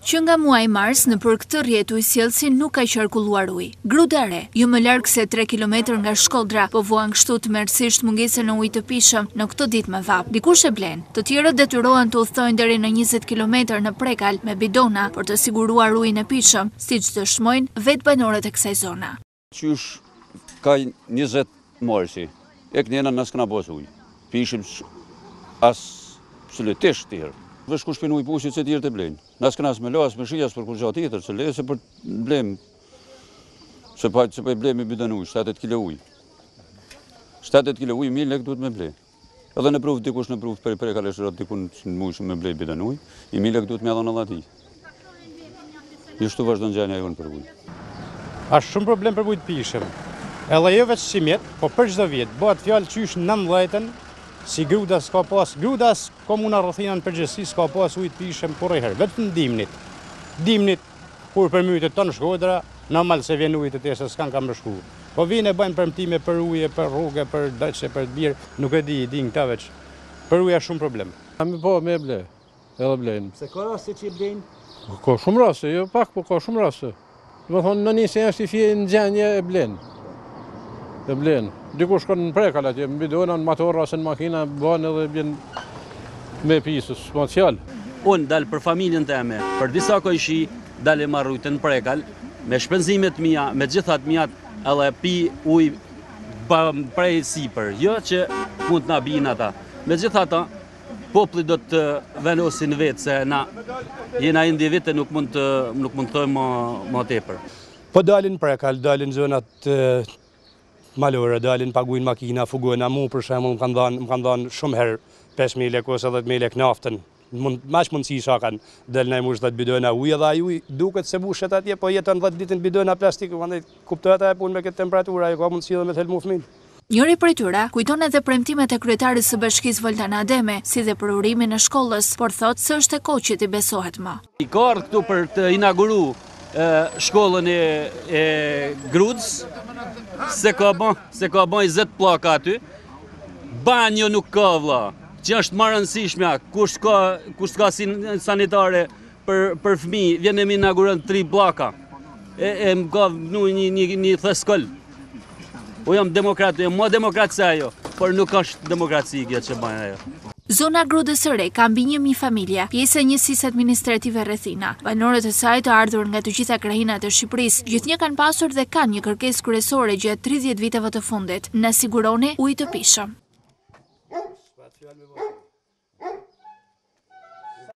Që nga muaji mars nëpër këtë rrjet ujësjellësin nuk ka qarkulluar ujë. Grudare, jo më larg se 3 kilometër nga Shkodra, po vuan kështu tmerrsisht mungesën e ujit të pishëm në këtë ditë me vap. Dikush e blen, të tjerët detyrohen të udhtojnë deri në 20 kilometër në Prekal me bidona për të siguruar ujin e pishëm, siç dëshmojnë vetë banorët e kësaj zona. Qysh ka 20 morsi, e kënjena nësë këna bos ujë. Pishëm as absolutisht tjerë. Vesh kush pinu i pushit se tjerë të blenë. Nas kënas me las, me shijas për kur gjatë tjetër, se le se për blem, se pa i blem i bidon ujë, 70 kilo ujë. 70 kilo ujë, 1000 lek duhet me ble. Edhe në provë dikush në provë për Prekal e shërat dikun në mujë me ble bidon ujë, i 1000 lek duhet me adhon edhe ati. Jështu vazhdo në gjenja jonë për ujë. Ashtë shumë problem për ujtë pishëm. Edhe jo veç si mjetë, po për çdo vjetë, bëhet fjalë qysh 19-ën, si gruda s'ka pas, grudas komuna Rrothinan përgjithësi s'ka pas ujtë pishëm kur e herë, vetëm dimnit. Dimnit, kur përmytet tonë Shkodra, normal se vjen ujtë të tjerë se s'kan kam rëshku. Po vinë e bëjnë përmtime për ujë, për rrugë, për dëqe, për të birë, nuk e di këta veç. Për ujë shumë problem. Kami po me ble, edhe blejnë. Se ka raste që i blejnë? Ka shumë raste, jo pak, po ka shumë raste. Do të thonë në njëse është i fje në gjenje e blenë. E blenë. Dikush kanë në Prekal atje, në bidona, në motor, ose në makina, banë edhe bjen me pisës, ma qjallë. Unë dalë për familjen teme, për disa kojshi, dalë e marrujtë në Prekal, me shpenzimet mija, me gjithat mijat, edhe pi uj prej sipër, jo që mund të na bijnë ata. Me gjithata, popli do të vendosin vetë, se na jena indi vite nuk mund të thojmë më tepër. Po dalin Prekal, dalin zonat malore, dalin paguin makina, fugojnë mu për shemull, më kanë dhanë shumë herë 5.000 lek ose 10.000 lek naftën. Mash mundësi shakan del në mush 10 bidona ujë dhe ajo duket se bushet atje, po jeton 10 ditën bidona plastik, prandaj kuptohet ajo punë me këtë temperaturë, ajo ka mundësi edhe me të helmu fëmin. Njëri prej tyre kujton edhe premtimet e kryetarit së bashkisë Voltana Ademe, si dhe për urimin e shkollës, por thotë se është e kohë që t'i besohet më. I ka ardhur këtu për të inauguru shkollën e Grudës, se ka bën 20 pllaka aty. Banjo nuk ka vlla, që është më rëndësishmja, kush ka sanitare për fëmijë, vjen e më inauguron 3 pllaka. E më ka vënë një theskol. U jam demokrat, jam më demokrat se ajo, por nuk është demokraci kjo që bën ajo. Zona Grudës së Re ka mbi 1000 familje, pjesë e njësisë administrative Rrethina. Banorët e saj të ardhur nga të gjitha krahinat e Shqipërisë, gjithnjë kanë pasur dhe kanë një kërkesë kryesore gjatë 30 viteve të fundit: na siguroni ujë të pishëm.